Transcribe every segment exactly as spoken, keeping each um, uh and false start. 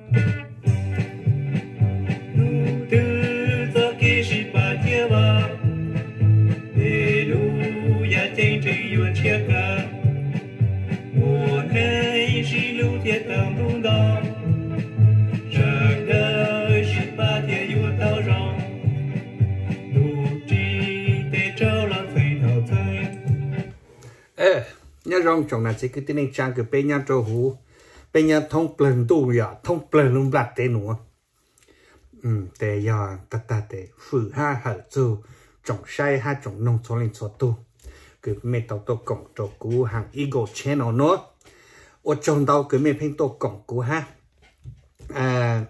nhớ rong trong này chỉ cứ tin anh trang cứ bên nhà trâu hú bên nhà thông plần tu ya thông plần luôn bạt tên nữa um để ya ta ta để phụ ha hở chu trồng sai ha trồng nông thôn lên số tu cứ mẹ tàu tàu cổng trâu cú hàng Eagle Channel nữa ở trong tàu cứ mẹ phim tàu cổng cú ha à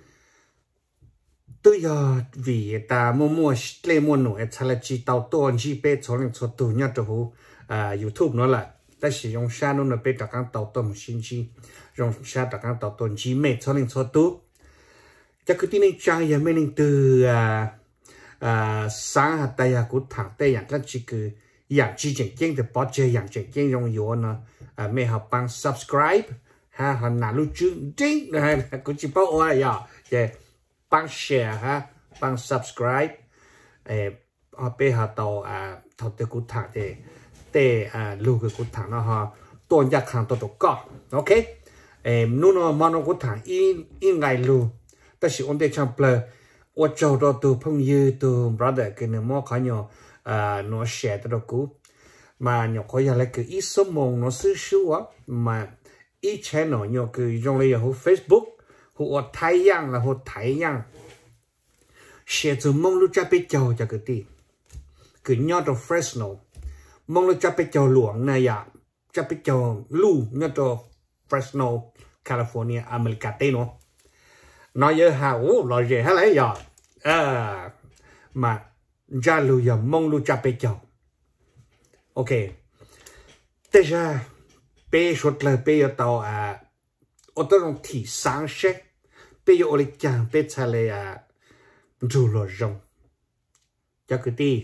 tôi giờ vì ta mua mua lên mua nổi thay là chỉ tàu to chỉ bé số lên số tu nhà trâu hú à YouTube nữa là ta sử dụng xa nó là bé đặc các tàu tôm xin chi dùng xa đặc các tàu tôm chỉ mệt cho nên cho tốt chắc cứ tin anh trang giờ mình từ à à sáng hạt tay của thằng tay dạng các chỉ cứ dạng chỉ chỉnh chỉnh từ bỏ chơi dạng chỉnh chỉnh dùng yếu nó à mẹ học bằng subscribe ha họ nào lúc trước chính là cũng chỉ bảo ôi ya để bằng share ha bằng subscribe eh họ bé họ tàu à tàu từ của thằng để để à lưu cái cột thẳng nó ha tuần giặc hàng tuần tuần có ok em nu nó mà nó cột thẳng in in ngày lưu ta chỉ ổn định trong plei ở châu đó từ phong như từ brother cái nữa mà khó nhau à nó share từ đó cũ mà nhỏ khó giờ lại cái ít số mong nó xứ xứ á mà ít channel nhỏ cái trong này hồ Facebook hồ Thái Giang là hồ Thái Giang share từ mong lúc cha biết châu cho cái gì cái nhỏ đó Fresno mong là cho bé cho luồng này à cho bé cho lu nhớ cho Fresno California America tây nó nói với hà ú loại gì hết lấy giờ à mà ra lu giờ mong lu cho bé cho ok thế ra bé xuất lời bé ở tàu à ở tàu thị sáng sẽ bé ở lịch trang bé trả lời à dù lo rong cho cái gì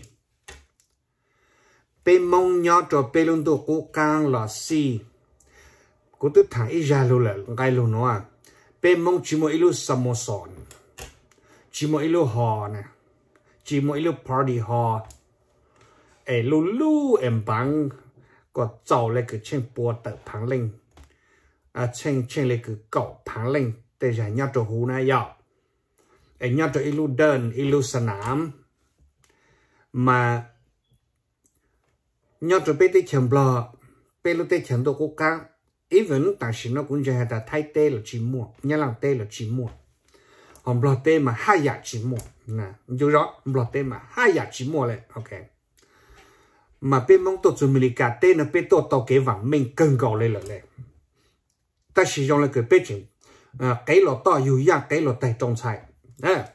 bên mong nhớ cho bên luôn đồ cố gắng là si cố tự thằng ít ra luôn là cái luôn nó bên mong chỉ một ít lúc samoson chỉ một ít lúc hò nè chỉ một ít lúc party hò ấy lu lu em bằng có giàu lại cái trên bùa tự phẳng lên à trên trên lại cái cậu phẳng lên để giải nhớ cho hú này vậy ấy nhớ cho ít lúc đơn ít lúc sẵn mà nhớ cho bé tới chấm bò bé lúc tới chấm đồ cố gắng even但是nó cũng chỉ là thay tê là chỉ mua nhớ làm tê là chỉ mua còn bò tê mà hai giả chỉ mua nè chú rõ bò tê mà hai giả chỉ mua lại ok mà bé mong tổ chức mình cả tê nó bé tổ tàu kế vàng mình cần gọi lên lại ta sử dụng là cái bé chỉ cái lọ to dù dạng cái lọ tay trong xài à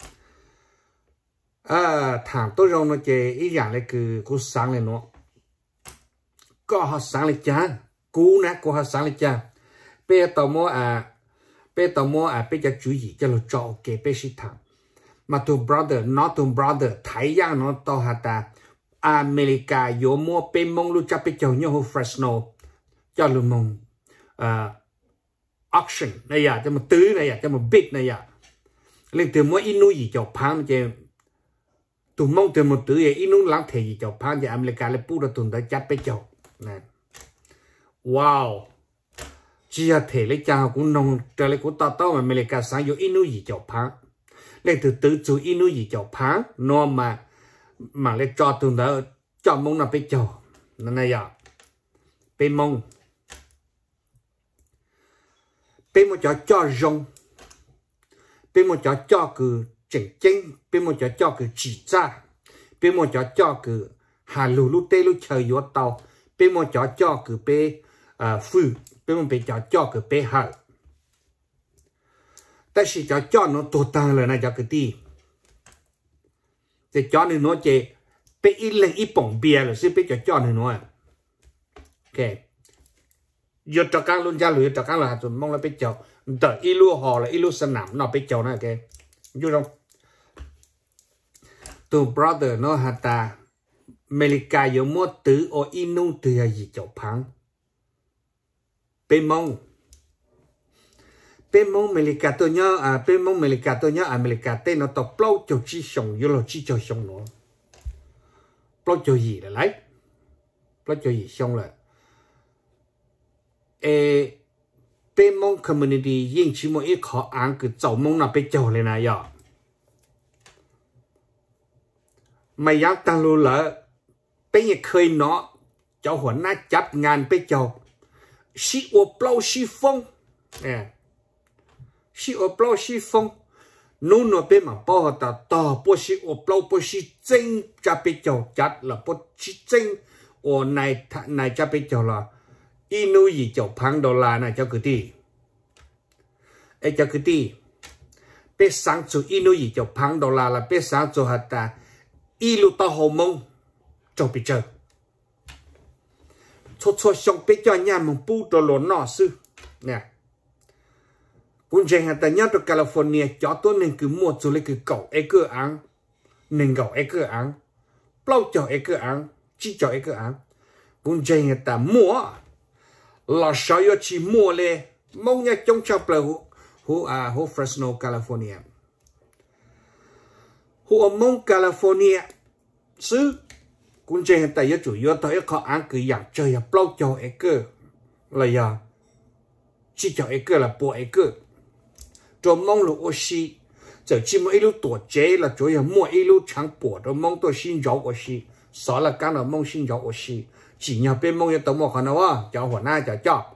à thằng tôi dùng nó chỉ ý dạng là cái cú sáng lên nó có họ sáng lịch cha cú nè có họ sáng lịch cha bây tàu mua à bây tàu mua à bây giờ chú ý cho nó cho cái bây sĩ thằng mà tụi brother nó tụi brother Thái Giang nó tao hả ta America yếu mua bây mong lúc cha bây giờ như hồ Fresno cho lúc mong à auction này à cho một tứ này à cho một bit này à lên từ mỗi inu gì cho phang chứ tụi mong từ một tứ inu lắng thể gì cho phang thì America lại bù ra tụi ta chặt bây giờ nè wow chỉ là thể lấy cha cũng nông trở lại cũng tao tao mà mình lại cả sáng vô inu gì cho phá lấy từ từ chú inu gì cho phá nó mà mà lấy cho tụi đó cho mong là bây giờ nó này à bên mong bên một cho cho rong bên một cho cho cứ chỉnh chỉnh bên một cho cho cứ chỉ ra bên một cho cho cứ hà lù lù tê lù chơi vô tàu bên một cho cho cứ bé à phư bên một bé cho cho cứ bé hở tại sao cho cho nó tổ tăng là này cho cái gì thì cho nên nó chỉ bé ít lên ít bỏng bia là sẽ bé cho cho nên nó ok giờ cho các luôn ra lưỡi cho các là tụi mong là bé cho đợi ít lúa họ là ít lúa sân nằm nó bé cho này ok vô không tụi brother nó hả ta America yếu mua tứ ở inu từ gì cho phẳng bên mong bên mông America tôi nhớ à bên mông America tôi nhớ America tên nó tập lâu cho chi sống yêu là chi cho sống nó lâu cho gì là lấy lâu cho gì xong là ê bên mông community yên chỉ một ít khó ăn cứ dầu mông nào bên châu lên này à mày dám tăng lưu lỡ bên nhà khơi nó cho huấn na chấp ngàn bên châu xí ô plau xí phong nè xí ô plau xí phong nô nó bên mà bao ta ta bao xí ô plau bao xí chân cho bên châu chặt là bao xí chân ô này này cho bên châu là inu gì châu phang đô la này cho cái gì ấy cho cái gì bên sáng chủ inu gì châu phang đô la là bên sáng chủ hạt ta ilu ta hồ mông cho bên châu cho cho xong bên cho nhà mình bu đồ lộn nọ sư nè cũng chẳng hạn ta nhớ từ California cho tôi nên cứ mua cho lấy cái cậu ấy cơ ăn nên cậu ấy cơ ăn bao cho ấy cơ ăn chỉ cho ấy cơ ăn cũng chẳng hạn ta mua là sao yo chỉ mua lên mong nhà trong chợ là hu hu à hu Fresno California hu mong California sư cũng chỉ hiện tại chủ yếu tới họ ăn cứ dạng chơi là bao cho ấy cơ là giờ chỉ cho ấy cơ là bộ ấy cơ cho mong là oxy giờ chỉ một ít lúc tuổi trẻ là chủ yếu mua ít lúc chẳng bộ đó mong tôi xin giàu oxy sợ là cái nào mong xin giàu oxy chỉ nhà bên mong nhà tổng một khả nào á choหัวหน้า cho cho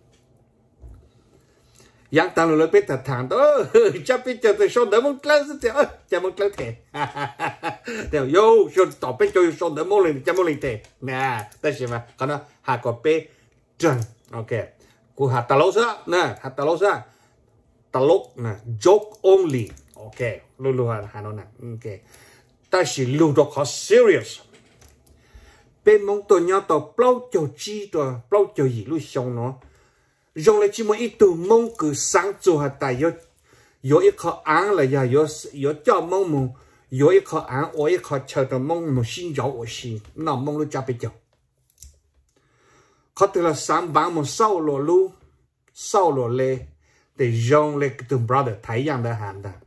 yang tăng lên biết thật thẳng đó chắc biết cho tôi xong đỡ mong lớn thế ơ cho mong lớn thế đều vô xong tỏ biết cho xong đỡ mong lên cho mong lên thế nè đây xem mà còn nó hà có bé trần ok cú hà tà lô sa nè hà tà lô sa tà lô nè joke only ok luôn luôn hà hà nó nè ok ta chỉ lưu được họ serious bên mong tôi nhớ tao bao cho chi rồi bao cho gì luôn xong nó dùng lại chỉ một ít từ mong cứ sáng cho hạt tài yo yo ít khó ăn là ya yo yo cho mong mong yo ít khó ăn o ít khó chờ tao mong một xin giàu ở xin nó mong luôn cho bây giờ có thể là sáng bán một sau lò lu sau lò lê để dùng lại cái từ brother thấy rằng đã hẳn đã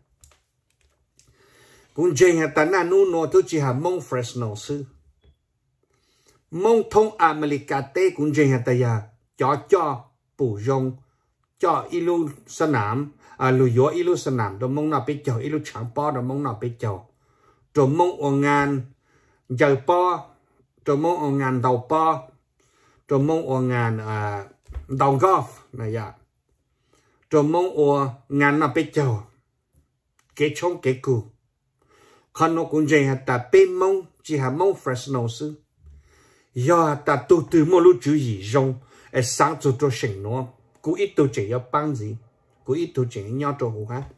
cũng chỉ hạt tài na nu nó tôi chỉ hạt mong Fresno sư mong thông America tê cũng chỉ hạt tài ya cho cho bổ dùng cho ilu sân nạm à lùi gió ilu sân nạm đồ mong nào biết chờ ilu chẳng po đồ mong nào biết chờ đồ mong ở ngàn giờ po đồ mong ở ngàn đầu po đồ mong ở ngàn à đầu golf này ya đồ mong ở ngàn nào biết chờ cái chống cái cù còn nó cũng vậy ta bên mong chỉ hả mong Fresno sư do ta tu từ một lúc chú ý dùng ở sáng cho tôi sinh nó cú ít tôi chỉ có bằng gì cú ít tôi chỉ nhau cho hồ ha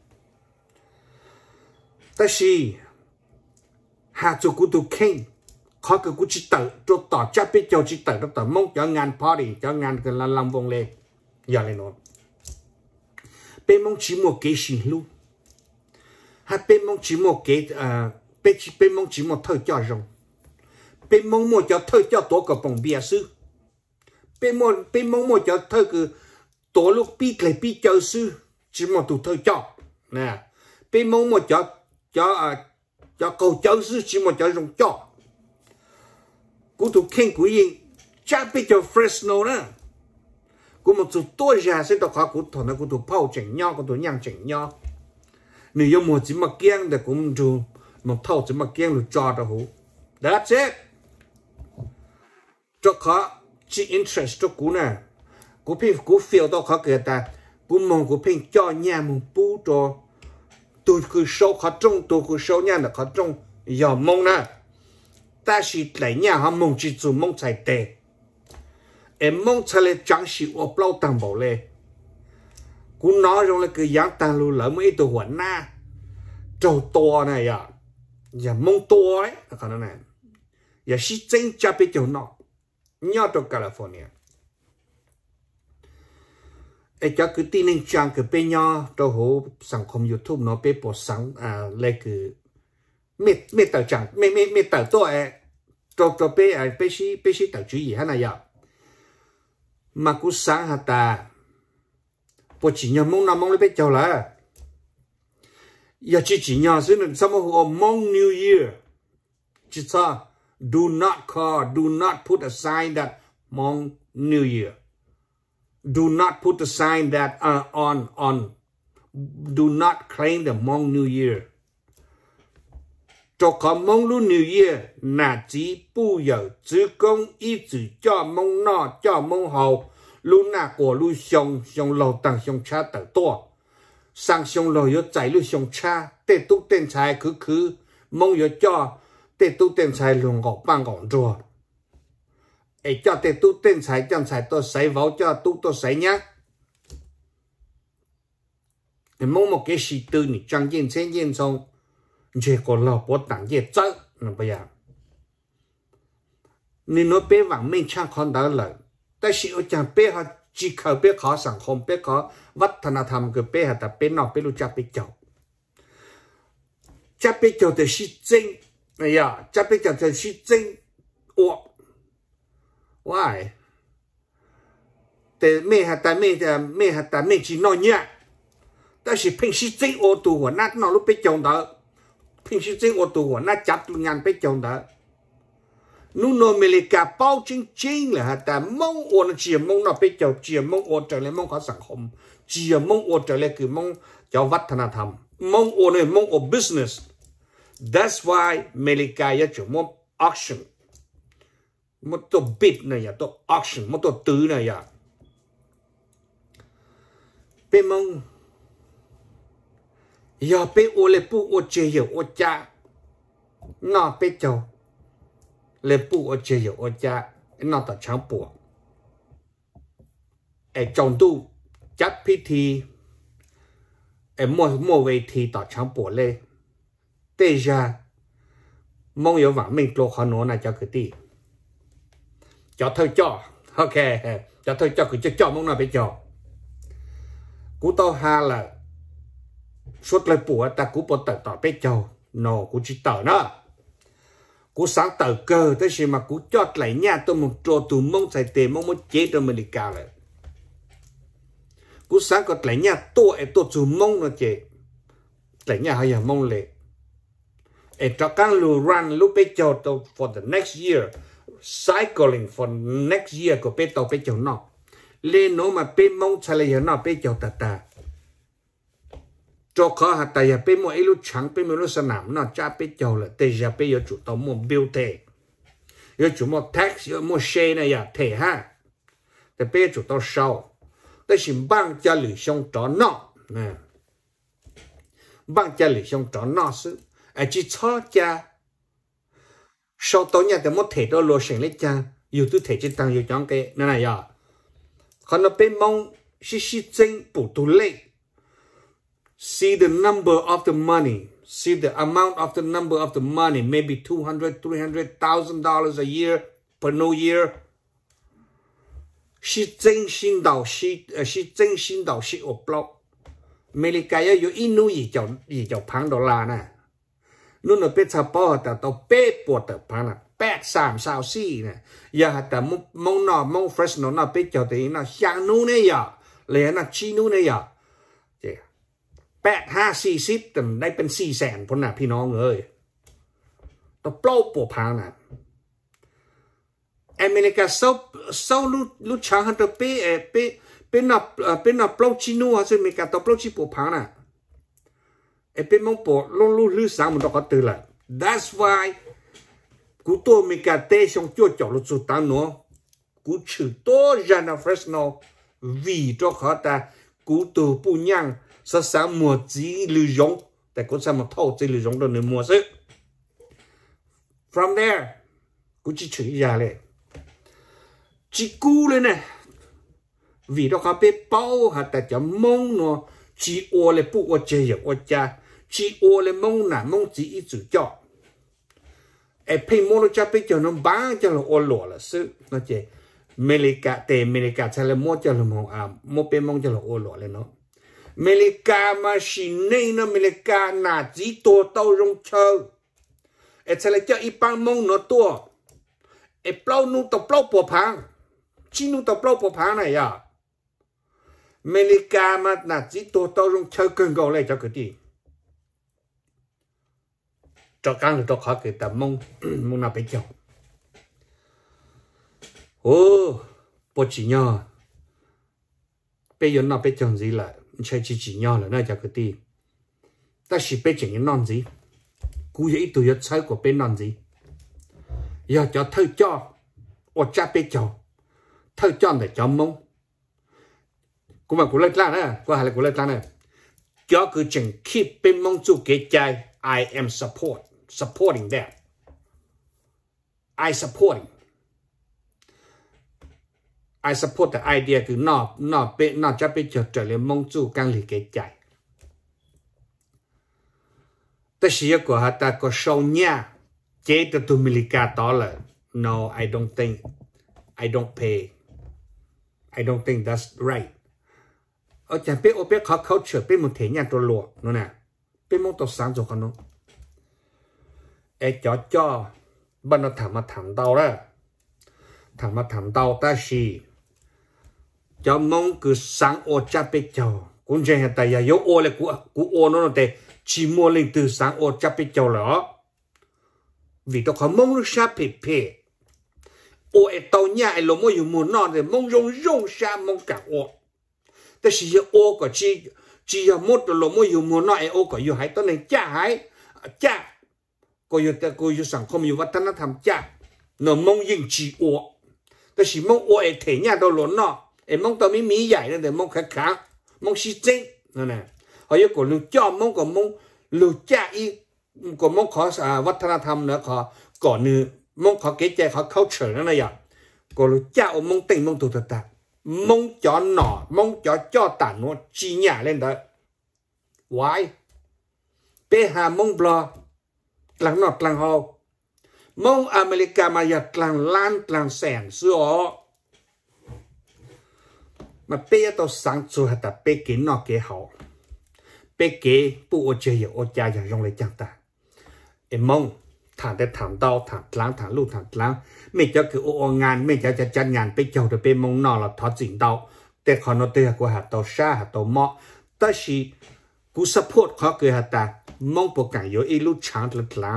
但是hạ cho cú tôi khen khó cái cú chỉ tự cho tỏ chắc biết cho chỉ tự đó tỏ mong cho ngàn party cho ngàn cái là làm vòng lên giờ này nó bên mong chỉ một cái gì luôn hay bên mong chỉ một cái à bên bên mong chỉ một thời cho dùng bên mong một cho thời cho tổ cái bông bia sư bên mong bên mong một cho thời cái tổ lúc bi lại bi cho sư chỉ một tụ thời cho nè bên mong một cho cho à cho cầu cho sư chỉ một cho dùng cho cú tụ khen cú yên chắc biết cho Fresno nữa cú một tụ tôi ra sẽ đọc họ cú thằng nó cú tụ phao chỉnh nhau cú tụ nhang chỉnh nhau nếu như một chỉ mà kiêng thì cũng tụ một thâu chỉ mà kiêng được cho đó hú that's it cho họ chỉ interest cho cú nè cú pin cú feel đó họ kể ta cú mong cú pin cho nhà mong bù cho tôi cứ sâu họ trong tôi cứ sâu nhà là họ trong giờ mong nè ta chỉ lấy nhà họ mong chỉ dùng mong chạy tệ em mong chạy lên chẳng chỉ ở bao tàng bảo lên cú nói rồi là cứ giảng tàng lưu lỡ mấy tổ huấn na trâu to này à giờ mong to ấy cái này giờ chỉ chính cha bị chỗ nó nhớ trong California ấy cho cứ tin nên chăng cứ bên nhau trong hồ sản phẩm YouTube nó bên bộ sáng à lấy cứ mệt mệt tờ chẳng mệt mệt mệt tờ to ấy cho cho bên à bên sĩ bên sĩ tờ chú ý hay là gì mà cú sáng hả ta bộ chỉ nhau mong nào mong lấy biết cháu là giờ chỉ chỉ nhau xí nữa sao mà họ mong New Year chỉ sao do not call do not put a sign that mong New Year do not put a sign that uh, on on do not claim the mong New Year cho có mong lu New Year là chỉ bu giờ chỉ công ý chỉ cho mong nọ cho mong hậu lu na của lu xong xong lâu tăng xong cha tử to sang xong lâu yo chạy lu xong cha tê tu tên trái cứ cứ mong yo cho tê tu tên trái luôn ngọc ban ngọn rùa ấy cho tê tu tên trái chân trái tôi sấy vào cho tu tôi sấy nhá mong một cái sự tư này trang yên trên yên xong chỉ còn là bố tặng gì chết là bây giờ nên nó bé vàng mình chẳng còn đỡ lờiแต่สิอาจารย์เป้เขาจีเขาเป้เขาสังคมเป้เขาวัฒนธรรมคือเป้แต่เป้นอกเป้รู้จักเป้เจ้าจับเป้เจ้าแต่สิจริงเนี่ยจับเป้เจ้าแต่สิจริงโอ้ว้ายแต่ไม่ฮะแต่ไม่จะไม่ฮะแต่ไม่จีนอยเนี่ยแต่สิเพ่งสิจริงโอตัวหัวนัดนอกรู้เป้เจ้าเด้อเพ่งสิจริงโอตัวหัวนัดจับงานเป้เจ้าเด้อนู่นอเมริกาเป้าจริงๆเลยฮะแต่มองโอนเจียมองเราไปเจ้าเจียมองโอนเจอเลยมองเขาสังคมเจียมองโอนเจอเลยคือมองเจ้าวัฒนธรรมมองโอนเลยมองโอ business that's why อเมริกาอยากจะมอง auction มันตัว bid เนี่ยอย่าตัว auction มันตัวตื้อเนี่ยอย่าเป็นมองอย่าไปโอเลยปูโอเจียโอจ้าน่าไปเจ้าเลยปู่อเจียอจ้าน่าตัดช้างปวกไอ้จงตู้จัดพิธีไอ้มั่วมั่วเวทีต่อช้างปวกเลยเตจามองอยู่หวังไม่โปรขนน่ะเจ้าคือตีเจ้าเธอจ่อโอเคเจ้าเธอจ่อคือเจ้าจ่อมองน่ะไปจ่อกูต่อหาละสุดเลยปวกแต่กูปวดต่อต่อไปจ่อโนกูจิตต่อเนาะกูsáng tạo cơ thế gì màกูchót lại nhà tôi một trò tù mông xài tiền mông một chế cho mình đi cao lạiกูsáng có lại nhà tôi ấy tôi tù mông nó chế lại nhà hay là mông lệ ấy cho các lu run lu bé cho tôi for the next year cycling for next year của bé tàu bé cho nó lên nó mà bé mông xài lại nó bé cho ta ta cho khó hạt tài bé mua ấy lúc trắng bé mua lúc sân nằm nó cha bé giàu là tây giờ bé giờ chủ tàu mua bill thể giờ chủ mua tax giờ mua xe này ya thể haแต่bé chủ tàu sauแต่สิบาง家里想找闹呢bang家里想找闹是而且吵架sau tối nhà thì mua thể đó lúa sinh lấy cha yêu tu thể chỉ tăng yêu chọn cái này này ya còn nó bé mong xí xí chính bổ tu lệ see the number of the money, see the amount of the number of the money, maybe two hundred, three hundred thousand dollars a year per no year. She 真心到 she 呃 she 真心到 she 我 block. 美利加有一努也叫也叫盘到啦呢，นู่นเป็นชาวบ้านแต่ตัวเป๊ะปวดแต่พันอ่ะแปดสามสาวสี่เนี่ยอย่าแต่มมองนอมองเฟรชโน่น่ะเป็นเจ้าตัวน่ะช่างนู่นเนี่ยอย่าเลยน่ะชี้นู่นเนี่ยอย่าเจ้แปดห้าสี่สิบแต่ได้เป็นสี่แสนคนน่ะพี่น้องเอ้ยตัวเปล่าปวดพันอ่ะอเมริกาเศร้าเศร้าลุลุช่างหันตัวเป๊ะเอเป๊ะเป็นน่ะเป็นน่ะเปล่าชี้นู่นฮะซึ่งอเมริกาตัวเปล่าชี้ปวดพันอ่ะไอ้เป็นมองปวดลุ่นลุ่นลื้อสังมันต้องกระตือละ that's why กูตัวอเมริกาเตะช่องจ่อจ่อลุสุดตาหนูกูชื่อตัวจานาเฟรสโนวีตัวเขาแต่กูตัวปูยังสักสามมัวจีลือยงแต่กูสามารถเท่าจีลือยงตัวหนึ่งมัวซึ from there กูจะชื่อยาเลยจีกูเลยเนี่ยวีตัวเขาไปเป้าหาแต่จะมองเนาะจีโอเลยปุ๊ว่าเจียว่าจ้าจีโอเลยมองหน้ามองจีอีจุจ่อไอ้เพ่งมองเราจะไปเจอน้องบ้าจะเราโอหล่อละซึนะเจอเมริกาแต่อเมริกาใช่เลยมองจะเรามองอ่ะมองเป็นมองจะเราโอหล่อเลยเนาะอเมริกามาชินนี่นะอเมริกาหน้าจีตัวเต้ารงเชอไอ้ใช่เลยจะอีปังมองเนาะตัวไอ้เปล่านู่นตัวเปล่าปวดพังจีนู่นตัวเปล่าปวดพังไหนอ่ะ America mà là chỉ tổ tao dùng chơi cơn gạo lại cho cái gì cho càng được cho khó cái tầm mong mong nào phải chồng ô bộ chỉ nhỏ bây giờ nó phải chồng gì là chơi chỉ chỉ nhỏ là nó cho cái gì ta chỉ biết chừng những non gì cú vậy tụi nó chơi của bên non gì giờ cho thơ cho ở cha biết chồng thơ cho để cho mong cũng mà cũng lấy lan nữa qua hai là cũng lấy lan nữa cho cứ chừng keep bên mong chú cái trái I am support supporting that I supporting I support the idea cứ nó nó bên nó cho bên chờ trở lên mong chú càng lì cái tráiแต่สิ่งก็หาตาก็ชาวเนี่ยเจตตุมิลิกาต่อเลย no I don't think I don't pay I don't think that's right เอาจารย์เป้โอเป้เขาเขาเชื่อเป้มันเทียนตัวหลวงนั่นน่ะเป้มองตัวสามตัวกันนู้นไอ้จ่อจ่อบ้านเราถามมาถามเตาแล้วถามมาถามเตาแต่สิจ่อมองคือสังโอจะไปจ่อคุณเจเห็นแต่อย่าโยโอเลยกูกูโอนั่นแต่chỉ mua lên từ sáng ô chấp bị châu lỡ vì tôi không mong được xa phê phê ô ấy tàu nhà ấy lỗ môi dùng mùa nọ để mong rong rong xa mong cả ôแต่สิô có chỉ chỉ là một lỗ môi dùng mùa nọ ấy ô cóอยู่ให้ตัวnày chaให้cha cóอยู่แต่cóอยู่สังคมอยู่วัฒนธรรมcha nó mong những chỉ ôแต่สิmong ô ấy thể nhà đâu lỗ nọ ấy mong tao mới mỹใหญ่để mong khác khác mong si chínhนั่นแหละhọ yêu cầu lưu cho mong còn mong lưu cha y còn mong khó àวัฒนธรรมnữa khó còn nữa mong khó cái trái khó culture nữa này à còn lưu cha ông mong tình mong tụt tụt ta mong cho nọ mong cho cho tản nó chi nhà lên đó why pe hà mong blo lăng nọ lăng hồ mong America mà giật lăng lan lăng sẻn xưa mà pe tao sáng chùa hạt ta pe cái nọ cái hậu bé kế bu ô chơi ở gia nhà dùng lấy chẳng ta em mong thằng để thằng đau thằng láng thằng lu thằng láng mấy cho cứ ô ngàn mấy cho cho chân ngàn bé chầu được bé mong nọ là thoát dính đauแต่คนเราเตะกูหาตัวชาหาตัวหม้อแต่สิกู support เขาคือหาตามองโปรแกรมอยู่อีลูกช้างหลัง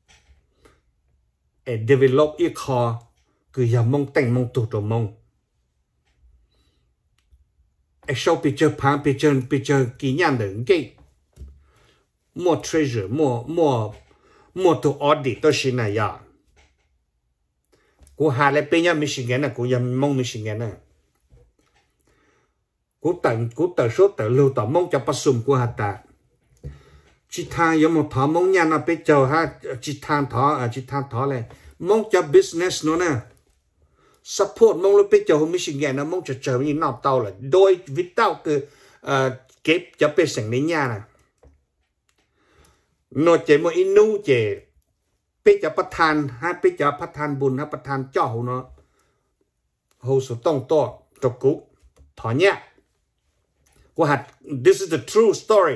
เอ develop อีคอคืออย่ามองแต่งมองตัวตัวมองไอ้ชอบไปเจอพังไปเจอไปเจอกี่อย่างหนึ่งกี่ more treasure more more more to audit ตัวสิ่งไหนอ่ะกูหาอะไรเป็นยังไม่สิ่งนั้นนะกูยังมองไม่สิ่งนั้นนะกูแต่งกูแต่ชดแต่lưuต่อมองจะประสุมกูหาตาจิตทางยังมองถอมองยันนะไปเจอฮะจิตทางถออ่ะจิตทางถอเลยมองจะ business โน่นนะsupport มองรู้ไปเจอไม่สิ่งนั้นนะมองจะเจอมีนอกเตาเลยโดยวิตเตาคือเอ่อเก็บจะเป็นสิ่งนี้เนี่ยนะโน่เจมอินูเจไปจะประทานฮะไปจะประทานบุญฮะประทานเจ้าเนาะหูสุดต้องโตตกกุถอนเนี่ยกูหัด this is the true story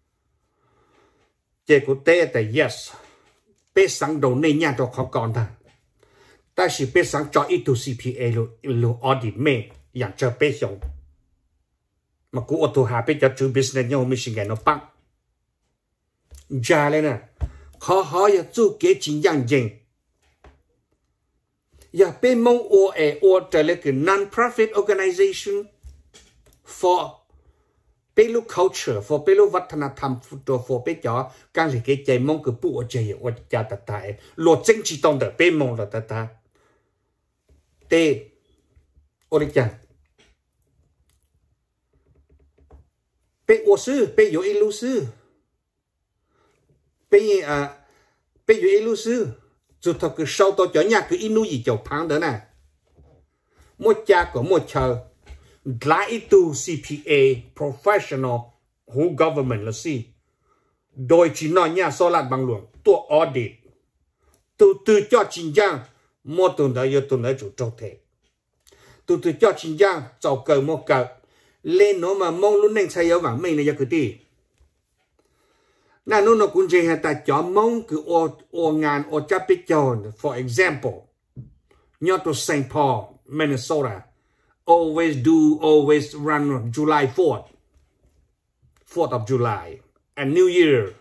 เจกูเต้แต่ yes ไปสั่งโดนในเนี่ยตัวเขาก่อนท่าแต่สิไปสั่งจออีตัว ซี พี เอ หรือหรือ audit ไม่อยากจะไปส่งมากูเอาตัวหาไปจะจู business เนี่ยไม่สิ่งเนาะปังจ้าเลยนะเขาเขาอยากจูเก๋จริงอย่างจริงอย่าไปมองโอเอโอแต่เลยคือ non-profit organization for ไปลูก culture for ไปลูกวัฒนธรรมตัว for ไปจ่อการหลีกใจมองคือปู่ใจว่าจะตัดตายหลวดจริงจีตองเดไปมองเราตัดตาเตโอริจังไปโอซื้อไปอยู่อีลูซื้อไปอ่าไปอยู่อีลูซื้อจุดทคือsauตัวจ่อเนี่ยคืออีนูยี่จ่อพังเด้อน่ะมั่วจาก็มั่วเชอหลายตัว ซี พี เอ professional หู government ละสิโดยจีนอเนี่ยสลัดบางหลวงตัว audit ตัวตัวจ่อจริงจังมั่วตัวไหนอยู่ตัวไหนจุดโจทย์ตัวตัวจ่อจริงจังเจ้าเกิดมั่วเกิดเล่นโนมามองลุ้นเน่งใช้ยาหวังไม่ในยาคือที่นั่นนู่นคุณเจฮแต่จ่อมองคือโอโองานโอจับปิจอน for example ยอดตัว Saint Paul Minnesota always do always run on July fourth fourth of July and New Year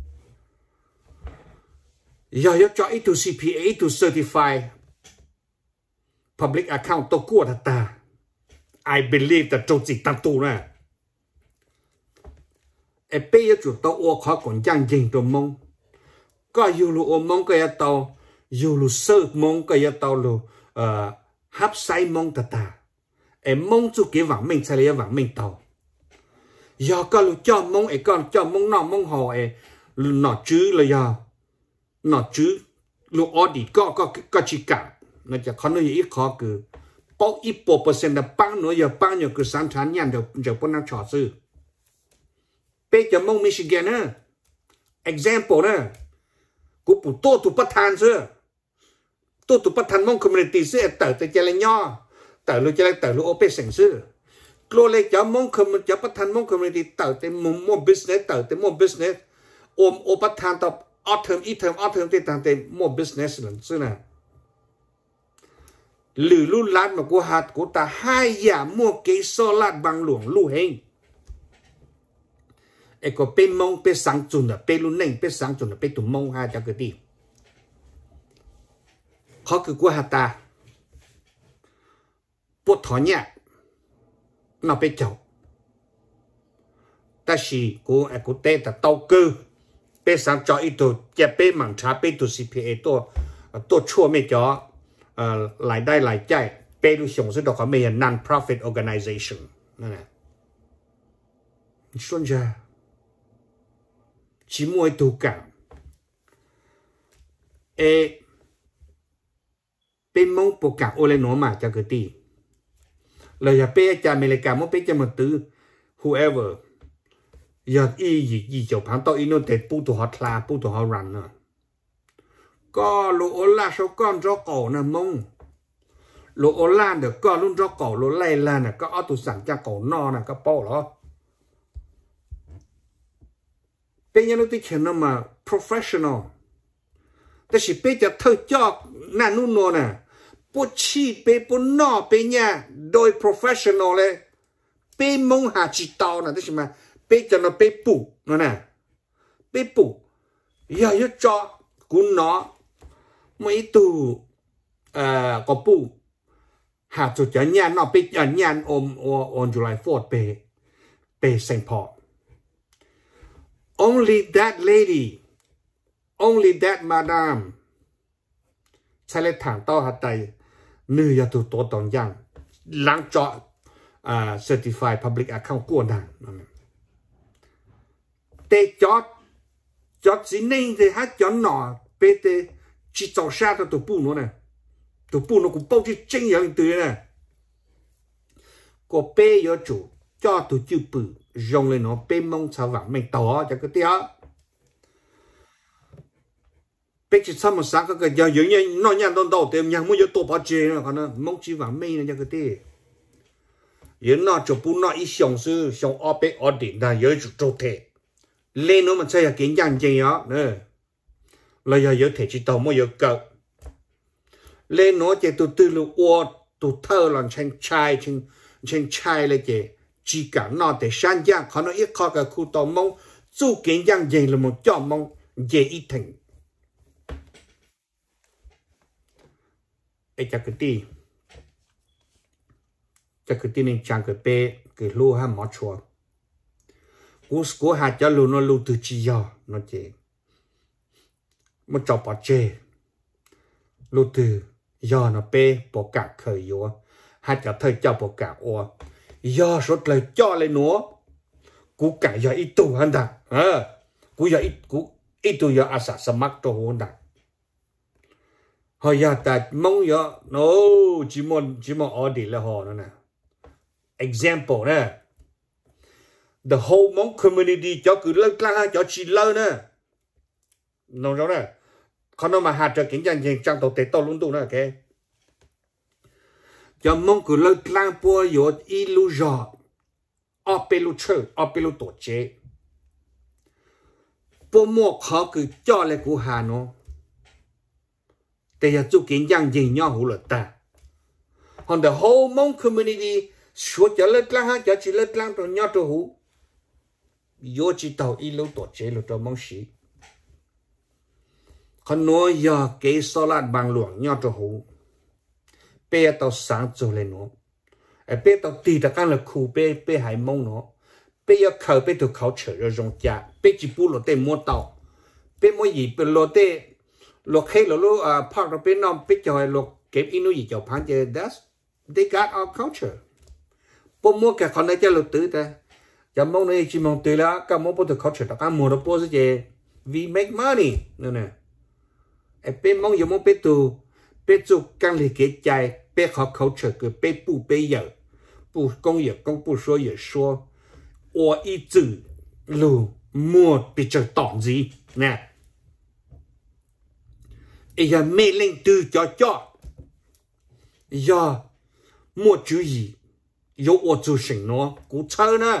giờ yo cho ít to xê pê a ít to certify public account to của ta I believe that trong chỉ tăng tu nè e bây giờ chúng tôi ô khó còn giang dình đồ mong có yêu lu ô mong cái tàu yêu lu sơ mong cái tàu lu hấp say mong ta ta em mong chú cái vàng mình sẽ lấy vàng mình tàu giờ có lu cho mong e con cho mong nọ mong họ e lu nọ chứ là giờ nọ chứ lu ở đi có có có chỉ cả nóจะkhó nói ít khó cứ bao ít bộ percent là bao nữa giờ bao nhiêu cứ sáng tháng nhận được giờ bọn nó chọn sư bây giờ mong Michigan á example nè cú phụ tô tụ bắt than xưa tô tụ bắt than mong community xưa tờ tờ chơi lên nho tờ lu chơi lên tờ lu open sành xưa lô lên cho mong community cho bắt than mong community tờ tờ mong mong business tờ tờ mong business ôm ôm bắt than tập autumn item autumn tờ tờ tờ mong business lần xưa nè lử lu lát mà của hạt của ta hai giả mua cái so lát bằng luồng lu hình e có bên mông bên sáng chuẩn là bên luôn nền bên sáng chuẩn là bên tụm mông hai cho cái gì khó cứ của hạt ta bột thỏ nhẹ nó bên chậu ta chỉ của e của tê ta tàu cơ bên sáng cho ít tổ chè bên mảng trà bên tổ xê pê a tổ tổ chua mấy cho lại đây lại chạy bên lu sống sẽ được có mấy non-profit organization nè xuân ra chỉ mua tụ cảm e bên mong bộ cảm ô lên nó mà cho cái gì lời giờ bên cha mình lại cảm muốn bên cha một từ whoever giờ y gì gì chỗ phán tội nó để bu tụ họ la bu tụ họ run nữa có lỗ la số con cho cổ nè mông lỗ la được có luôn cho cổ lỗ lay la nè có ở tụ sản cha cổ no nè có bao đó bây giờ nó tới chuyện nó mà professional,แต่สิbây giờ thợ choนั่นนู่นนู่นน่ะปวดชีไปปวดนอไปเนี่ยโดย professional เลยไปมองหาจิตตอน่ะแต่สิมาไปจะน่ะไปปู่นั่นน่ะไปปู่อย่าอย่าจอกูเนาะไม่ตู่เอ่อก็ปู่หาจุดจะเนี่ยเนาะไปจะเนี่ยอมออนจุฬาโฟร์ไปไปเซนต์พอลOnly that lady, only that madam. ใช้เลยถามต่อหัดใจเนื้อตัวตัวตอนยังหลังจออ่า certified public account กวนดังแต่จอดจอดสินิ่งแต่ฮัดจอดหน่อไปแต่จิตจ่อชาตัวตัวปูนู้นน่ะตัวปูนู้นกูป้องที่จริงอย่างตัวน่ะก็เป้ยจู่จอดตัวจิ้วปืdùng lên nó bên mông sao vàng mình tỏ cho cái tiếc bây giờ sao mà sáng cái giờ giống như nó nhàn đòn đầu tiền nhàn muốn vô tổ bảo chế nó còn nó mông chỉ vàng mình này cho cái tiếc giờ nó chụp bút nó ít xong sư xong ở bên ở đỉnh là giờ chụp trâu thể lên nó mà xây là kiến nhàn gì đó nữa là giờ giờ thể chỉ tàu mới giờ cỡ lên nó chỉ từ từ lu ô từ thơ làm tranh trai tranh tranh trai lên chỉ chỉ cả nó để sang giang họ nói ít khó cái khu tàu mông chú kiến giang gì là một chỗ mông dễ ít thành ấy chắc cái gì chắc cái gì nên chẳng cái bé cái lúa ha mỏ chua cú cú hạt cho lúa nó lúa từ chỉ giờ nó chỉ một chỗ bỏ chê lúa từ giờ nó bé bỏ cả khởi vô hạt cho thời cho bỏ cả ô do số lời cho lên nó cú cả giờ ít tu hơn đằng à cú giờ ít cú ít tu giờ asa sắm to hơn đằng hồi giờ ta mong giờ no chỉ muốn chỉ muốn ở đi là họ nữa nè example nè the whole Hmong community cho cứ lớn lang cho chỉ lớn nè nó rõ nè còn nó mà hạt cho kiến trang trang tổ tế to luôn tu nè ok cho mong cứ lơ lang bùa yo ilu jo ở pelu chơ ở pelu tổ chế bùa mua khó cứ cho lại của hà nó để giờ chú kiến giang gì nhau hủ lợt ta on the whole Hmong community suốt cho lết lang ha cho chỉ lết lang rồi nhau rồi hú vô chỉ tàu ít lâu tổ chế rồi cho Hmong sĩ còn nói giờ cái số lát bằng luồng nhau rồi hú bây tàu sáng rồi lên nó bây tàu tì ta căn là khu bây bây hải Hmong nó bây giờ khởi bây tụ khẩu trở rồi rong cha bây chỉ bu lô tê mua tàu bây mua gì bây lô tê lô khi lô lô à park rồi bây nom bây cho lô kẹp inu gì cho phán chơi that's they got our culture bộ mua cả con này cho lụt tử ta cho mong này chỉ mong từ là cả mong bộ từ culture ta cả mua nó bộ gì we make money nè nè em bên mong dùng mong bên tu bên tu càng lì cái chạy bên học culture cái bên bu bên giờ bu công业công不说也说我一直路mua bị trở tỏng gì nè bây giờ mê lên từ cho cho giờ mua chú ý有我做成咯，古臭呢，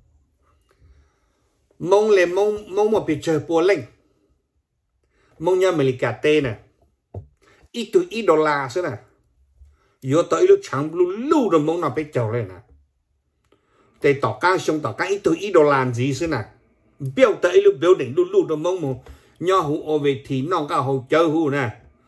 蒙嚟蒙蒙我別做波零，蒙一美利加地呢，一對一ដុល្លារ是呢，如果到一路長路路都蒙那別做嚟呢，แต่ต่อการส่งต่อการ一對一ដុល្លារgì是呢，標到一路標定路路都蒙蒙，nhau hủ ở về thì nó cả hậu chơi hủ nè,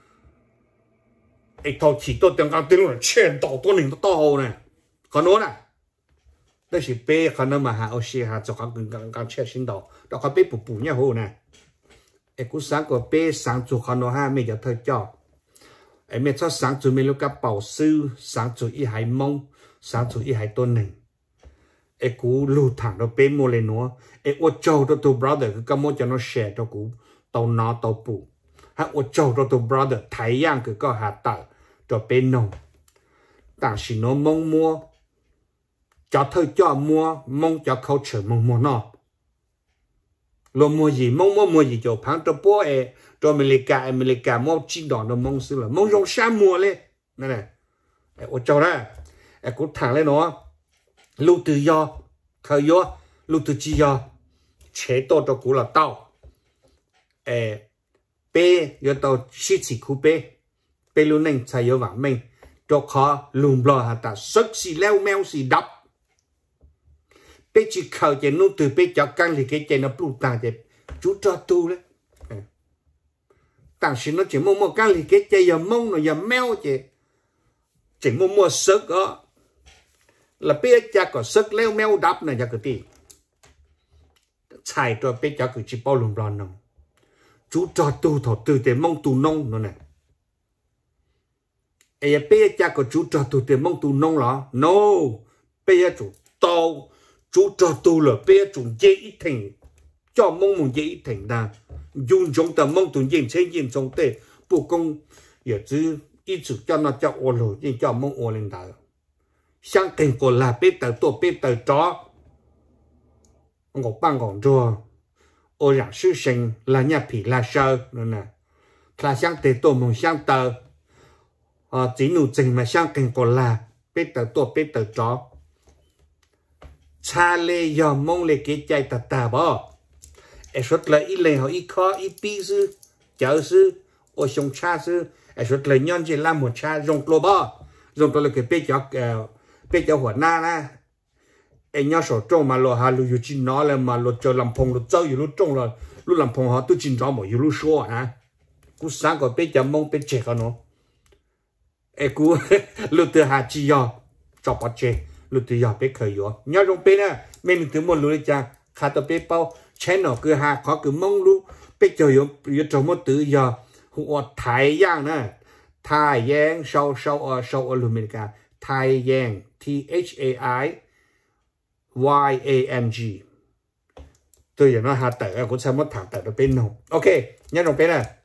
cái thầu chỉ tôi tiếng cao tiếng là chuyện tổ tôi mình to hậu nè. Còn nữa nè, đây là bé khả năng mà hạ ở xe hạ cho các người càng càng chơi sinh đầu, đó có bé bù bù nhau hồ nè, em cũng sáng của bé sáng chủ khả năng ha mình giờ thời cho, em mình cho sáng chủ mình lúc các bảo sư sáng chủ y hải Mông, sáng chủ y hải tôn nền, em cũng lưu thẳng đó bé mua lên nữa, em ở châu đó tụi brother cứ cầm một cho nó share đó cũng tàu nó tàu bù, hay ở châu đó tụi brother Thái Giang cứ có hạt tàu cho bé nông,但是nó mong mua cho thời cho mua mong cho culture mong mua nó lo mua gì mong mua mua gì cho phán cho bố e cho America America mua chỉ đòn nó mong xứ là mong rong sa mua lên này này ở chỗ đó em cũng thẳng lên nó lưu tự do thời do lưu tự chỉ do chế độ cho cũ là tao e b giờ tao chỉ chỉ khu b b luôn nên sai yếu vàng mình cho khó lùm bò hả ta sức xì leo mèo xì đập bây chỉ khởi trên nút từ bây cho căng thì cái trên nó bù tàng thì chú cho tu đấy tàng xin nó chỉ mua mua căng thì cái trên giờ mông nó giờ mèo chỉ chỉ mua mua sức đó là bây giờ có sức leo mèo đập này cho cái gì xài cho bây giờ cứ chỉ bao lùm bò nông chú cho tu thọ từ để mông tu nông nữa này ấy bây giờ có chú cho tu để mông tu nông đó no bây giờ chú tao chú cho tu là bây giờ chú dễ thành cho mông mông dễ thành ra dùng trong tờ mông tu dễ chế dễ trong tệ bộ công giờ chứ ít chữ cho nó cho ô lô nhưng cho mông ô lên đó sang thành của là bây giờ tôi bây giờ chó ngọc băng còn rùa ô rằng sư sinh là nhà phỉ là sơ nữa nè là sang tệ tôi mong sang tờ chỉ nụ trình mà sang thành của là bây giờ tôi bây giờ chó cha lê giờ mong lê cái chạy tạt tà bỏ em xuất lại ít lê họ ít khó ít bí sư cháu sư ở trong cha sư em xuất lại nhân chỉ làm một cha dùng lô bỏ dùng tôi là cái bê cho bê choหัวหน้า na em nhớ sổ trông mà lo hà lu yu chín nó là mà lo cho làm phong lo châu yu lu trông là lu làm phong họ tu chín rõ mà yu lu số à cú sáng có bê cho mong bê trẻ con nó em cú lu từ hà chi yo cho bắt trẻ lu từ giờ bé khởi yo nhớ trong bé nè mình từ một lối cha khá tập bé bao chén nó cứ hà khó cứ mong lu bé cho yo yo trong một từ giờ họ Thái Giang nè Thái Giang sau sau ở sau ở America Thái Giang T H A I Y A N G tôi giờ nó hà tờ cũng sẽ mất thẳng tờ được bên nào ok nhớ trong bé nè